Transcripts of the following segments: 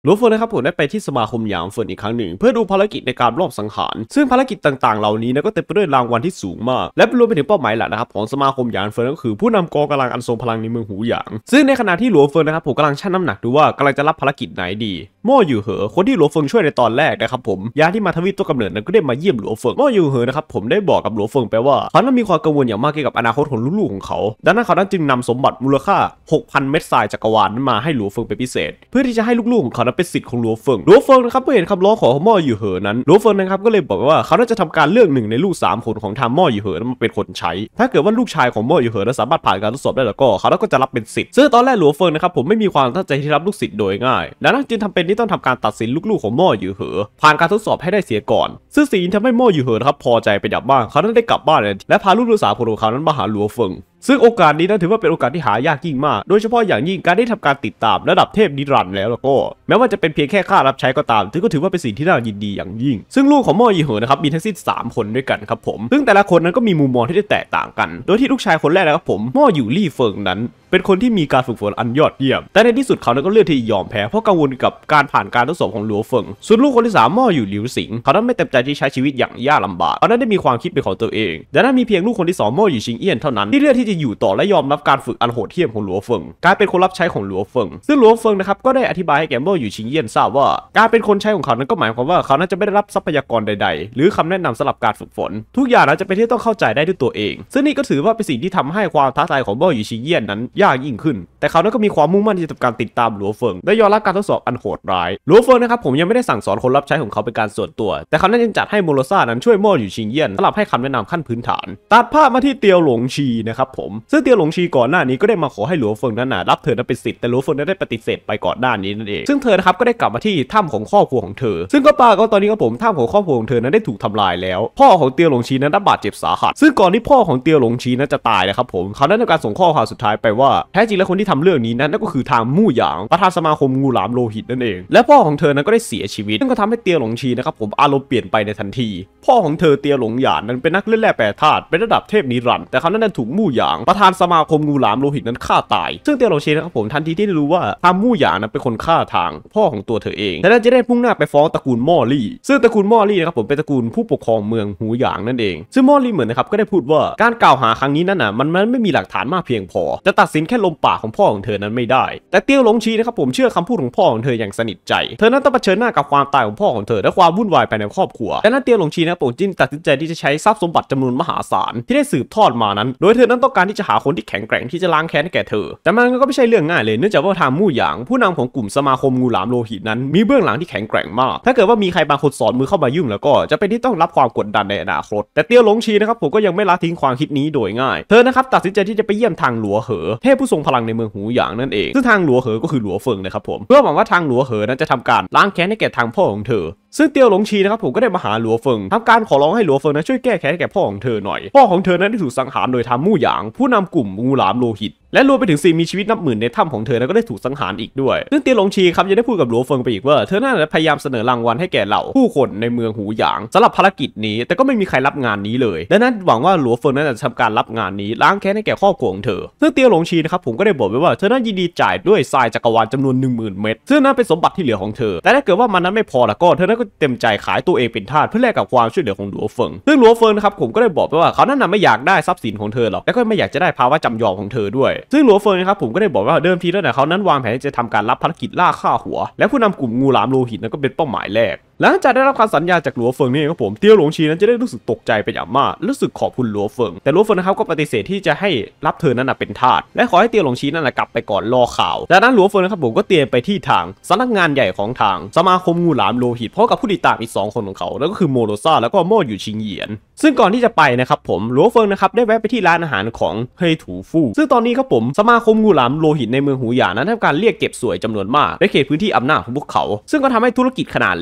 หลวงเฟิงนะครับผมได้ไปที่สมาคมหยางเฟินอีกครั้งหนึ่งเพื่อดูภารกิจในการรอบสังหารซึ่งภารกิจต่างๆเหล่านี้นะก็เต็มไปด้วยรางวัลที่สูงมากและรวมไปถึงเป้าหมายหลักนะครับของสมาคมหยางเฟินก็คือผู้นำกองกำลังอันทรงพลังในเมืองหูหยางซึ่งในขณะที่หลวงเฟิงนะครับผมกำลังชั่งน้ำหนักดูว่ากำลังจะรับภารกิจไหนดีม่ออยู่เหอคนที่หลวงเฟิงช่วยในตอนแรกนะครับผมยาที่มาทวีปต้นกำเนิดนั้นก็ได้มาเยี่ยมหลวงเฟิงม่ออยู่เหอนะครับผมได้บอกกับหลวงเฟิงไปว่าเขานั้นมีความกังวลอย่างมากเกี่ยวกับอนาคตของลูกๆของเขาดังนั้นเขานั้นจึงนำสมบัติมูลค่า 6,000 เม็ดทรายจักรวาลนั้นมาให้หลวงเฟิงเป็นพิเศษเพื่อที่จะให้ลูกๆของเขานั้นเป็นสิทธิ์ของหลวงเฟิงนะครับเมื่อเห็นคำร้องของม่ออยู่เหอนั้นหลวงเฟิงนะครับก็เลยบอกว่าเขาน่าจะทำการเลือกหนึ่งในลูก3 คนของทางม่ออยู่เหอนั้นมาเป็นคนใช้ถ้าเกิดว่าลูกชายของม่ออยู่เหอนั้นสามารถผ่านการทดสอบได้แล้วก็เขาก็จะรับเป็นสิทธิ์ซึ่งตอนแรกหลวงเฟิงนะครับผมไม่มีความตั้งใจที่รับลูกศิษย์โดยง่ายดังนั้นจึงทำเป็นที่ต้องทำการตัดสินลูกๆของม่ออยู่เหอผ่านการทดสอบให้ได้เสียก่อนซึ่งสิ่งนี้ทำให้ม่ออยู่เหอนะครับพอใจเป็นอย่างมากเขาได้กลับบ้านและพาลูก3 คนของเขานั้นมาหาหลวงเฟิงซึ่งโอกาสนี้นั้นถือว่าเป็นโอกาสที่หายากยิ่งมากโดยเฉพาะอย่างยิ่งการได้ทำการติดตามระดับเทพนิรันดร์แล้วก็แม้ว่าจะเป็นเพียงแค่ค่ารับใช้ก็ตามก็ถือว่าเป็นสิ่งที่น่ายินดีอย่างยิ่งซึ่งลูกของม่อยีเหอนะครับมีทั้งสิ้น3 คนด้วยกันครับผมซึ่งแต่ละคนนั้นก็มีมุมมองที่แตกต่างกันโดยที่ลูกชายคนแรกนะครับผมม่ออยู่ลี่เฟิงนั้นเป็นคนที่มีการฝึกฝนอันยอดเยี่ยมแต่ในที่สุดเขาก็เลือกที่ยอมแพ้เพราะกังวลกับการผ่านการทดสอบของหลวงเฟิงส่วนลูกคนที่3ม่ออยู่หลิวสิงเขานั้นไม่เต็มใจที่ใช้ชีวิตอย่างยากลำบากเขานั้นได้มีความคิดเป็นของตัวเองแต่นั้นมีเพียงลูกคนที่2ม่ออยู่ชิงเอี้ยนเท่านั้นที่เลือกที่จะอยู่ต่อและยอมรับการฝึกอันโหดเหี้ยมของหลวงเฟิงกลายเป็นคนรับใช้ของหลวงเฟิงซึ่งหลวงเฟิงนะครับก็ได้อธิบายให้แก่ม่ออยู่ชิงเอี้ยนทราบว่าการเป็นคนใช้ของเขานั้นก็หมายความว่าเขานั้นจะไม่ได้รับทรัพยากรใดๆหรือคำแนะนำสำหรับการฝึกฝนทุกอย่างนั้นจะเป็นที่ต้องเข้าใจได้ด้วยตัวเองซึ่งนี่ก็ถือว่าเป็นสิ่งที่ทำให้ความท้าทายของม่ออยู่ชิงเอี้ยนนั้นยากยิ่งขึ้นแต่เขานั้นก็มีความมุ่งมั่นที่จะทำการติดตามหลวงเฟิงและยอมรับการทดสอบอันโหดร้ายหลวงเฟิงนะครับผมยังไม่ได้สั่งสอนคนรับใช้ของเขาเป็นการส่วนตัวแต่เขานั้นยังจัดให้โมโรซ่านั้นช่วยม่ออยู่ชิงเอี้ยนสำหรับให้คำแนะนำขั้นพื้นฐานตัดภาพมาที่เตียวหลงชีนะครับผมซึ่งเตียวหลงชีก่อนหน้านี้ก็ได้มาขอให้หลวงเฟิงนั้นรับเธอนั้นเป็นศิษย์แต่หลวงเฟิงนั้นได้ปฏิเสธไปก่อนหน้านี้นั่นเองซึ่งเธอนะครับก็ได้กลับมาที่ถ้ำของครอบครัวของเธอซึ่งก็ปรากฏตอนนี้ครับผมถ้ำของครอบครัวของเธอนั้นได้ถูกทำลายแล้วพ่อของเตียวหลงชีนั้นได้บาดเจ็บสาหัสซึ่งก่อนที่พ่อของเตียวหลงชีนั้นจะตายนะครับผมเขาได้ทำการส่งข้อความสุดท้ายไปว่าแท้จริงแล้วคนที่ทำเรื่องนี้นั้นก็คือทางมู่หยางประธานสมาคมงูหลามโลหิตนั่นเองและพ่อของเธอนั้นก็ได้เสียชีวิตซึ่งก็ทำให้เตียวหลงชีนะครับผมอารมณ์เปลี่ยนไปในทันทีพ่อของเธอเตียวหลงหยานนั้นเป็นนักเล่นแร่แปรธาตุเป็นระดับเทพนิรันดร์แต่เขานั้นถูกมู่หยางประธานสมาคมงูหลามโลหิตนั้นฆ่าตายซึ่งเตียวหลงชีนะครับผมทันทีที่ได้รู้ว่าทางมู่หยางนั้นเป็นคนฆ่าทางพ่อของตัวเธอเองและนั้นจะได้พุ่งหน้าไปฟ้องตระกูลม่อลี่ซึ่งตระกูลม่อลี่นะครับผมเป็นตระกูลผู้ปกครองเมืองหูหยางนั่นเองซึ่งม่อลี่เหมือนนะครับก็ได้พูดว่าการกล่าวหาครั้งนี้นั้นมันไม่มีหลักฐานมากเพียงพอจะตัดสินแค่ลมปากของพ่อของเธอนั้นไม่ได้แต่เตียวหลงชีนะครับผมเชื่อคำพูดของพ่อของเธออย่างสนิทใจเธอนั้นต้องเผชิญหน้ากับความตายของพ่อของเธอและความวุ่นวายภายในครอบครัวดังนั้นเตียวหลงชีนะครับผมจึงตัดสินใจที่จะใช้ทรัพย์สมบัติจำนวนมหาศาลที่ได้สืบทอดมานั้นโดยเธอนั้นต้องการที่จะหาคนที่แข็งแกร่งที่จะล้างแค้นให้แก่เธอแต่มันก็ไม่ใช่เรื่องง่ายเลยเนื่องจากว่าทางมู่หยางผู้นำของกลุ่มสมาคมงูหลามโลหิตนั้นมีเบื้องหลังที่แข็งแกร่งมากถ้าเกิดว่ามีใครบางคนสอนมือเข้ามายุ่งแล้วก็จะเป็นที่ต้องรับความกดดันในอนาคตแต่เตียวหลงชีนะครับผมก็ยังไม่ละทิ้งความคิดนี้โดยง่ายเธอนะครับตัดสินใจที่จะไปเยี่ยมทางหลัวเหอเทพผู้ทรงพลังในเมืองหูหยางนั่นเองซึ่งทางหลัวเหอก็คือหลัวเฟิงนะครับผมเพื่อหวังว่าทางหลัวเหอนั้นจะทำการล้างแค้นให้แก่ทางพ่อของเธอซึ่งเตียวหลงชีนะครับผมก็ได้มาหาหลัวเฟิงทำการขอร้องให้หลัวเฟิงนั้นช่วยแก้แค้นให้แก่พ่อของเธอหน่อยพ่อของเธอนั้นได้ถูกสังหารโดยทางมู่หยางผู้นำกลุ่มงูหลามโลหิตและรวมไปถึงสิ่งมีชีวิตนับหมื่นในถ้ำของเธอนั้นก็ได้ถูกสังหารอีกด้วยซึ่งเตียวหลงชีครับยังได้พูดกับหลัวเฟิงไปอีกว่าเธอน่าจะพยายามเสนอรางวัลให้แก่เหล่าผู้คนในเมืองหูหยางสำหรับภารกิจนี้แต่ก็ไม่มีใครรับงานนี้เลยดังนั้นหวังว่าหลัวเฟิงนั้นจะทำการรับงานนี้ล้างแค้นให้แก่ครอบครัวของเธอซึ่งเตียวหลงชีนะครับผมก็ได้บอกไว้ว่าเธอนั้นยินดีจ่ายด้วยทรายจักรวาลจำนวน 10,000 เม็ดซึ่งนั้นเป็นสมบัติที่เหลือของเธอแต่ถ้าเกิดว่ามันนั้นไม่พอแล้วก็เธอนั้นก็เต็มใจขายตัวเองเป็นทาสเพื่อแลกกับความช่วยเหลือของหลัวเฟิงซึ่งหลัวเฟิงนะครับผมก็ได้บอกไปว่าเขานั้นไม่อยากได้ทรัพย์สินของเธอหรอกและก็ไม่อยากจะได้ภาวะจำยอมของเธอด้วยซึ่งหลัวเฟิงนะครับผมก็ได้บอกว่าเดิมทีแล้วเขานั้นวางแผนจะทำการรับภารกิจล่าฆ่าหัวและผู้นำกลุ่มงูหลามโลหิตนั้นก็เป็นเป้าหมายแรกหลังจากได้รับคำสัญญาจากหลัวเฟิงนี่ครับผมเตียวหลงชีนั้นจะได้รู้สึกตกใจเป็นอย่างมากรู้สึกขอบคุณหลัวเฟิงแต่หลัวเฟิงนะครับก็ปฏิเสธที่จะให้รับเธอนั้นเป็นทาสและขอให้เตียวหลงชีนั้นกลับไปก่อนรอข่าวจากนั้นหลัวเฟิงนะครับผมก็เตรียมไปที่ทางสำนักงานใหญ่ของทางสมาคมงูหลามโลหิตพร้อมกับผู้ติดตามอีก2 คนของเขาแล้วก็คือโมโรซ่าแล้วก็ม่ออยู่ชิงเหยียนซึ่งก่อนที่จะไปนะครับผมหลัวเฟิงนะครับได้แวะไปที่ร้านอาหารของเฮยถูฟู่ซึ่งตอนนี้ครับผมสมาคมงูหลามโลหิตในเมืองหูหยางนั้นทำการเรียกเก็บสวยจำนวนมากในเขตพื้นที่อำนาจของพวกเขาซึ่งก็ทำให้ธุรกิจขนาดเล็กเช่นเจ้า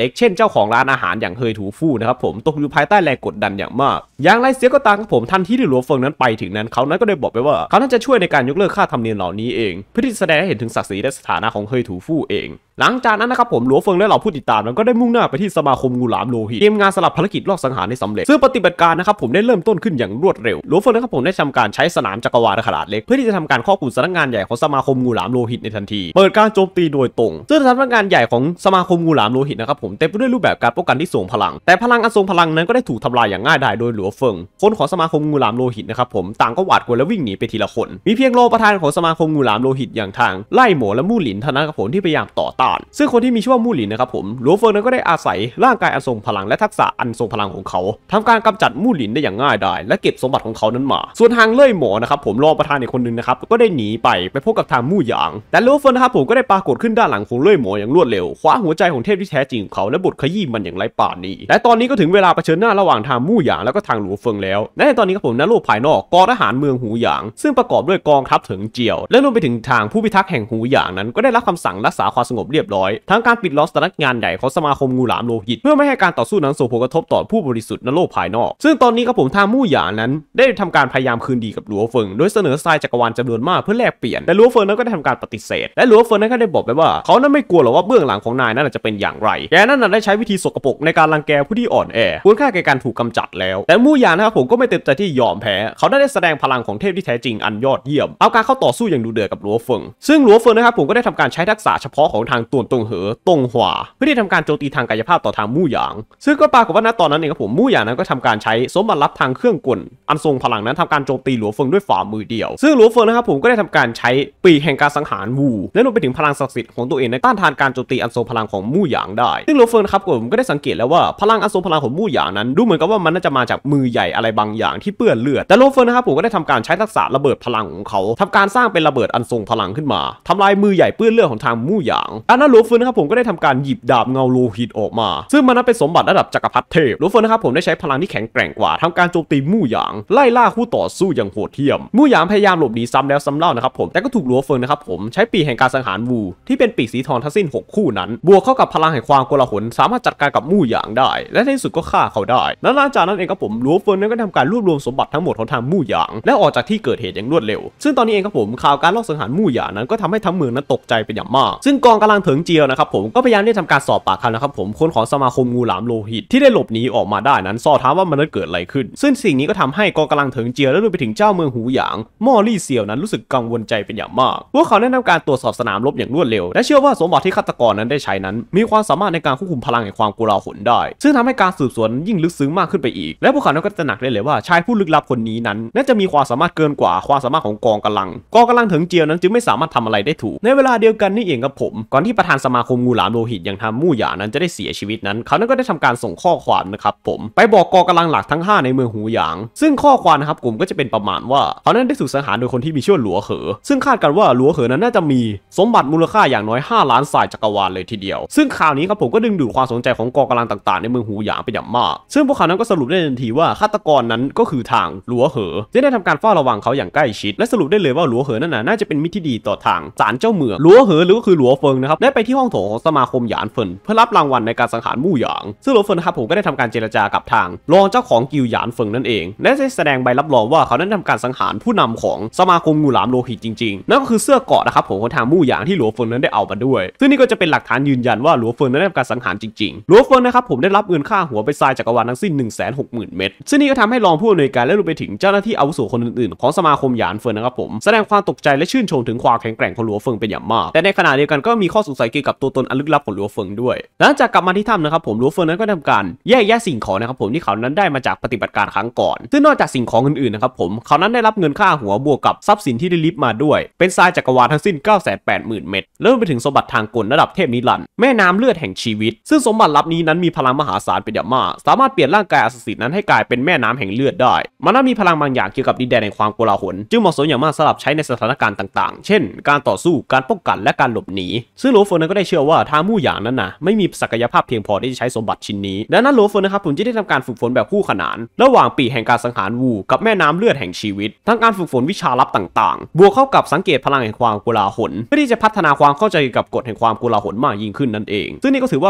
จ้าของร้านอาหารอย่างเฮยถูฟู่นะครับผมตกอยู่ภายใต้แรงกดดันอย่างมากอย่างไรเสียก็ตามครับผมทันทีที่หลัวเฟิงนั้นไปถึงนั้นเขานั้นก็ได้บอกไปว่าเขาน่าจะช่วยในการยกเลิกค่าธรรมเนียมเหล่านี้เองเพื่อที่จะแสดงให้เห็นถึงศักดิ์ศรีและสถานะของเฮยถูฟู่เองหลังจากนั้นนะครับผมหลัวเฟิงและเหล่าผู้ติดตามนั้นก็ได้มุ่งหน้าไปที่สมาคมงูหลามโลหิตเตรียมงานสลับภารกิจลอบสังหารให้สำเร็จซึ่งปฏิบัติการนะครับผมได้เริ่มต้นขึ้นอย่างรวดเร็วหลัวเฟิงนะครับผมได้ทำการใช้สนามจักรวาลขนาดเล็กเพื่อที่จะทำการครอบคลุมสำนักงานใหญ่ของสมาคมงูหลามโลหิตในทันทีเปิดการโจมตีโดยตรงซึ่งสำนักงานใหญ่ของสมาคมงูหลามโลหิตนะครับผมเต็มไปด้วยรูปแบบการป้องกันที่ทรงพลังแต่พลังอันทรงพลังนั้นก็ได้ถูกทำลายอย่างง่ายดายโดยหลัวเฟิงคนของสมาคมงูหลามโลหิตนะครับผมต่างก็หวาดกลัวและวิ่งหนีไปทีละคนมีเพียงรองประธานของสมาคมงูหลามโลหิตอย่างทางไล่หมอและมู่หลินเท่านั้นครับผมที่พยายามต่อต้านซึ่งคนที่มีชื่อว่ามู่หลินนะครับผมหลัวเฟิงนั้นก็ได้อาศัยร่างกายอันทรงพลังและทักษะอันทรงพลังของเขาทำการกำจัดมู่หลินได้อย่างง่ายดายและเก็บสมบัติของเขานั้นมาส่วนทางเล่ยหมอนะครับผมรองประธานอีกคนนึงนะครับก็ได้หนีไปพบกับทางมู่หยางแต่หลัวเฟิงนะครับผมก็ได้ปรากฏขึ้นด้านหลังของเล่ยหมออย่างรวดเร็วคว้าหัวใจของเทพที่แท้จริงของเขาและบดขยี้มันอย่างไร้ปราณีและตอนนี้ก็ถึงเวลาเผชิญหน้าระหว่างทางมู่หยางแล้วก็ทางหลัวเฟิงแล้วและในตอนนี้ครับผมณโลกภายนอกกองทหารเมืองหูหยางซึ่งประกอบด้วยกองทัพเถิงเจียวและรวมไปถึงทางผู้พิทักษ์แห่งหูหยางนั้นก็ได้รับคำสั่งรักษาความสงบเรียบร้อยทั้งการปิดล้อมสำนักงานใหญ่ของสมาคมงูหลามโลหิตเพื่อไม่ให้การต่อสู้นั้นส่งผลกระทบต่อผู้บริสุทธิ์ณโลกภายนอกซึ่งตอนนี้ครับผมทางมู่หยางนั้นได้ทำการพยายามคืนดีกับหลัวเฟิงโดยเสนอทรายจักรวาลจำนวนมากเพื่อแลกเปลี่ยนแต่หลัวเฟิงนั้นก็ได้ทำการปฏิเสธและหลัวเฟิงนั้นก็ได้บอกไปว่าเขานั้นไม่กลัวหรอกว่าเบื้องหลังของนายนั้นจะเป็นอย่างไรแกนั้นได้ใช้วิธีสกปรกในการรังแกผู้ที่อ่อนแอควรค่าแก่การถูกกำจัดแล้วแต่มู่หยางนะครับผมก็ไม่เต็มใจที่ยอมแพ้เขาได้แสดงพลังของเทพที่แท้จริงอันยอดเยี่ยมเอาการเข้าต่อสู้อย่างดุเดือดกับหลัวเฟิงซึ่งหลัวเฟิงนะครับผมก็ได้ทำการใช้ทักษะเฉพาะของทางตวนตงเหอตงหวาเพื่อที่ทำการโจมตีทางกายภาพต่อทางมู่หยางซึ่งก็ปรากฏว่าณตอนนั้นเองครับผมมู่หยางนั้นก็ทำการใช้สมบัติลับทางเครื่องกลอันทรงพลังนั้นทำการโจมตีหลัวเฟิงด้วยฝ่ามือเดียวซึ่งหลัวเฟิงนะครับผมก็ได้ทำการใช้ปีกแห่งการสังหารวูและรวมไปถึงพลังศักดิ์สิทธิ์ของตัวเองในต้านทานการโจมตีอันทรงพลังของมู่หยางได้ซึ่งหลัวเฟิงนะครับผมก็ได้สังเกตแล้วว่าพลังอันทรงพลังของมู่หยางนั้นดูเหมือนกับว่ามันน่าจะมาจากมือใหญ่อะไรบางอย่างที่เปื้อนเลือดแต่หลัวเฟิงนะครับผมก็ได้ทำการใช้ทักษะระเบิดพลังของเขาทำการสร้างเป็นระเบิดอันทรงพลังขึ้นมาทำลายมือใหญ่เปื้อนเลือดของทางมู่หยางอันนั้นหลัวเฟิงนะครับผมก็ได้ทำการหยิบดาบเงาโลหิตออกมาซึ่งมันนั้นเป็นสมบัติระดับจักรพรรดิเทพหลัวเฟิงนะครับผมได้ใช้พลังที่แข็งแกร่งกว่าทำการโจมตีมู่หยางไล่ล่าคู่ต่อสู้อย่างโหดเหี้ยมมู่หยางพยายามหลบหนีซ้ำแล้วซ้ำเล่านะครับผมแต่ก็ถูกหลัวเฟิงนะครับผมใช้ปีกแห่งการสังหารวูที่เป็นปีกสีทองทั้งสิ้น6คู่นั้นบวกเข้ากับพลังแห่งความโกลาหลสามารถจัดการกับมู่หยางได้และในที่สุดก็ฆ่าเขาได้และหลังจากนั้นเองครับผมหลัวเฟิงนั้นก็ทำการรวบรวมสมบัติทั้งหมดของทางมู่หยางและออกจากที่เกิดเหตุอย่างรวดเร็วซึ่งตอนนี้เองครับผมข่าวการลอบสังหารมู่หยางนั้นก็ทำให้ทั้งเมืองนั้นตกใจเป็นอย่างมากซึ่งกองกำลังเถิงเจียวนะครับผมก็พยายามที่ทำการสอบปากคำนะครับผมคนของสมาคมงูหลามโลหิตที่ได้หลบหนีออกมาได้นั้นสอบถามว่ามันนั้นเกิดอะไรขึ้นซึ่งสิ่งนี้ก็ทำให้กองกำลังเถิงเจียวและรวมไปถึงเจ้าเมืองหูหยางม่อลี่เซียวนั้นรู้สึกกังวลใจเป็นอย่างมากพวกเขาได้ทำการตรวจสอบสนามรบอย่างรวดเร็วและเชื่อว่าสมบัติที่ฆาตกรนั้นได้ใช้นั้นมีความสามารถในการควบคุมพลังแห่งความโกลาหลได้ซึ่งทำให้การสืบสวนยิ่งลึกซึ้งมากขึ้นไปอีกและพวกเขาก็ตระหนักได้เลยว่าชายผู้ลึกลับคนนี้นั้นน่าจะมีความสามารถเกินกว่าความสามารถของกองกำลังเถิงเจียวนั้นจึงไม่สามารถทำอะไรได้ถูกในเวลาเดียวกันนี่เองครับผมก่อนที่ประธานสมาคมงูหลามโลหิตอย่างทางมู่หยางนั้นจะได้เสียชีวิตนั้นเขานั้นก็ได้ทำการส่งข้อความนะครับผมไปบอกกองกำลังหลักทั้ง5ในเมืองหูหยางซึ่งข้อความนะครับผมก็จะเป็นประมาณว่าเขานั้นได้ถูกสังหารโดยคนที่มีชื่อหลัวเหอซึ่งคาดกันว่าหลัวเหอนั้นน่าจะมีสมบัติมูลค่าอย่างน้อย5 ล้านทรายจักรวาลเลยทีเดียวซึ่งข่าวนี้ครับผมก็ดึงดูดความสนใจของกองกำลังต่างๆในเมืองหูหยางเป็นอย่างมากซึ่งพวกเขานั้นก็สรุปได้ทันทีว่าฆาตกรนั้นก็คือทางหลัวเหอที่ได้ทำการเฝ้าระวังเขาอย่างใกล้ชิดและสรุปได้เลยว่าหลัวเหอนั้นน่าจะเป็นมิตรที่ดีต่อทางศาลเจ้าเมืองหลัวเหอหรือก็คือหลัวเฟิงนะครับได้ไปที่ห้องโถงของสมาคมหยานเฟินเพื่อรับรางวัลในการสังหารมู่หยางซึ่งหลัวเฟินนะครับผมก็ได้ทำการเจรจากับทางรองเจ้าของกิลด์หยานเฟิงนั่นเองและได้แสดงใบรับรองว่าเขานั้นทำการสังหารผู้นำของสมาคมงูหลามโลหิตจริงๆนั่นก็คือเสื้อเกราะนะครับผมของทางมู่หยางที่หลัวเฟิงนั้นได้เอามาด้วยซึ่งนี่ก็จะเป็นหลักฐานยืนยันว่าหลัวเฟิงนั้นได้ทำการสังหารจริงๆหลัวเฟิงนะครับผมได้รับเงินค่าหัวไปทรายจักรวาลทั้งสิ้น 160,000 เม็ดซึ่งนี่ก็ทำให้รองผู้อำนวยการและรวมไปถึงเจ้าหน้าที่อาวุโสคนอื่นๆของสมาคมหยานเฟินนะครับผมแสดงความตกใจและชื่นชมถึงความแข็งแกร่งของหลัวเฟิงเป็นอย่างมากแต่ในขณะเดียวกันก็มีข้อสงสัยเกี่ยวกับตัวตนอันลึกลับของหลัวเฟิงด้วยหลังจากกลับมาที่ถ้ำนะครับผมหลัวเฟิงนั้นก็ทำการแยกแยะสิ่งของนะครับผมที่เขานั้นได้มาจากปฏิบัติการครั้งก่อนซึ่งนอกจากสิ่งของอื่นๆนะครับผมเขานั้นได้รับเงินค่าหัวบวกกับทรัพย์สินที่ได้ลิฟมาด้วยเป็นทรายจักรวาลทั้งสิ้น 980,000 เม็ดแล้วไปถึงสมบัติทางกลระดับเทพนิรันดร์แม่น้ำเลือดแห่งชีวิตซึ่งสมบัติลับนี้นั้นมีพลังมหาศาลเป็นอย่างมากสามารถเปลี่ยนร่างกายอสูรนั้นให้กลายเป็นแม่น้ำแห่งเลือดได้มันนั้นมีพลังบางอย่างเกี่ยวกับดินแดนแห่งความโกลาหลจึงเหมาะสมอย่างมากสำหรับใช้ในสถานการณ์ต่างๆเช่นการต่อสู้การป้องกันและการหลบหนีซึ่งหลัวเฟิงนั้นก็ได้เชื่อว่าทางมู่หยางนั้นไม่มีศักยภาพเพียงพอที่จะใช้สมบัติชิ้นนี้ดังนั้นหลัวเฟิงนะครับผมจะได้ทำการฝึกฝนแบบคู่ขนานระหว่างปีกแห่งการสังหารวูกับแม่น้ำเลือดแห่งชีวิตทั้งการฝึกฝนวิชาลับต่างๆบวกเข้ากับสังเกตพลังแห่งความโกลาหลเพื่อที่จะพัฒนาความเข้าใจกับกฎแห่งความโกลาหลมากยิ่งขึ้นนั่นเองซึ่งนี่ก็ถือว่าเป็นวิธี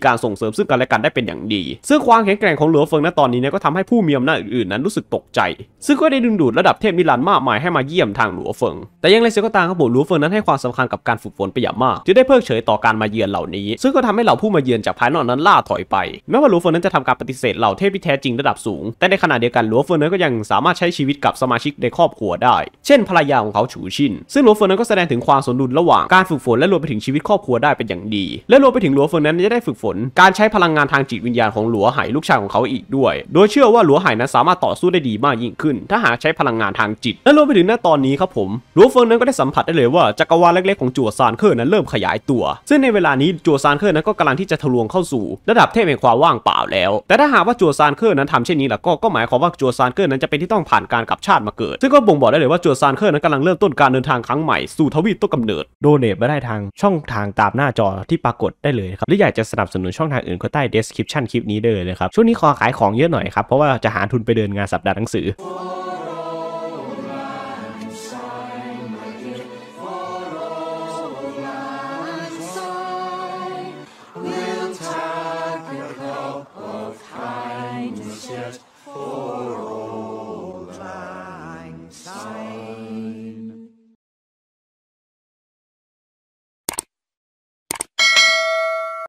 การส่งเสริมซึ่งกันและกันได้เป็นอย่างดีซึ่งความแข็งแกร่งของหลัวเฟิงณตอนนี้เนี่ยก็ทำให้ผู้มีอำนาจอื่นๆนั้นรู้สึกตกใจซึ่งก็ได้ดึงดูดระดับเทพนิรันดร์มากมายให้มาเยี่ยมทางหลัวเฟิงแต่ยังไรเสียก็ตามครับผมหลัวเฟิงนั้นให้ความสำคัญกับการฝึกฝนไปอย่างมากจึงได้เพิกเฉยต่อการมาเยือนเหล่านี้ซึ่งก็ทำให้เหล่าผู้มาเยือนจากภายนอกนั้นล่าถอยไปแม้ว่าหลัวเฟิงนั้นจะทำการปฏิเสธเหล่าเทพที่แท้จริงระดับสูงแต่ในขณะเดียวกันหลัวเฟิงนั้นก็ยังสามารถใช้ชีวิตกับสมาชิกในครอบครัวได้เช่นภรรยาของเขาฉูชินซึ่งหลัวเฟิงนั้นก็แสดงถึงความสมดุลระหว่างการฝึกฝนและรวมไปถึงชีวิตครอบครัวได้เป็นอย่างดีและรวมไปถึงหลัวเฟิงนั้นจะได้ฝึกฝนการใช้พลังงานทางจิตวิญญาณของหลัวไหลูกชายของเขาอีกด้วยโดยเชื่อว่าหลัวไหนั้นสามารถต่อสู้ได้ดีมากยิ่งขึ้นถ้าหากใช้พลังงานทางจิตและรวมไปถึงณตอนนี้ครับผมหลัวเฟิงนั้นก็ได้สัมผัสได้เลยว่าจักรวาลเล็กๆของจั่วซานเคอร์นั้นเริ่มขยายตัวซึ่งในเวลานี้จั่วซานเคอร์นั้นก็กำลังที่จะทะลวงเข้าสู่ระดับเทพแห่งความว่างเปล่าแล้วแต่ถ้าหากว่าจั่วซานเคอร์นั้นทำเช่นนี้แล้วก็หมายความว่าจั่วซานเคอร์นั้นจะเป็นที่ต้องผ่านการกลับชาติมาเกิดซึ่งก็บ่งบอกได้เลยว่าจั่วซานเคอร์นั้นกำลังเริ่มต้นการเดินทางครั้งใหม่สู่ทวีปต้นกำเนิดโดเนทมาได้ทางช่องทางตามหน้าจอที่ปรากฏได้เลยครับหรืออยากจะสนับสนุนช่องทางอื่นก็ใต้ description คลิปนี้ได้เลยนะครับช่วงนี้ขอขายของเยอะหน่อยครับเพราะว่าจะหาทุนไปเดินงานสัปดาห์หนังสือ